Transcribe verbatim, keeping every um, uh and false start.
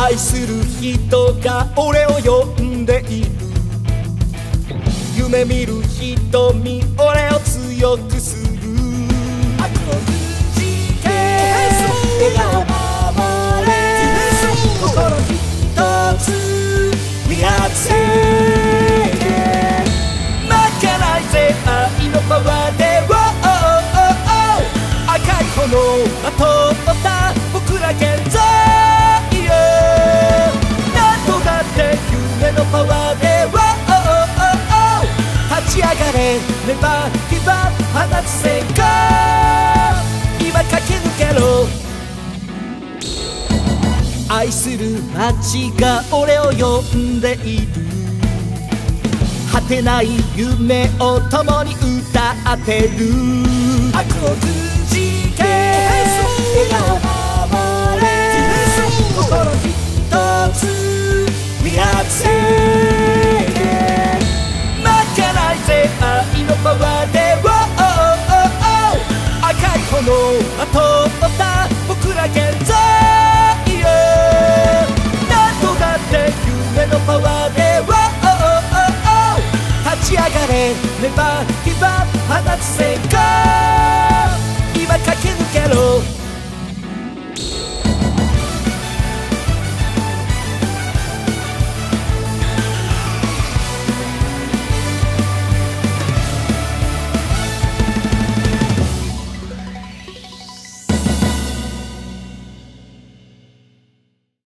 愛する人が俺を呼んでいる。夢見る瞳俺を強くする。悪をくじけ笑顔守れ心一つ磨せ負けないぜ愛のパワーで赤い炎が通った僕ら現在何度だって夢のパワーで立ち上がれネバーギブアップ放つ世界今駆け抜けろ。愛する街が俺を呼んでいる。果てない夢を共に歌ってる。悪をくじけ笑顔守れ心一つ磨せ負けないぜ愛のパワーで赤い炎が通った僕ら現在何度だって夢のパワーで立ち上がれネバーギブアップ放つ世界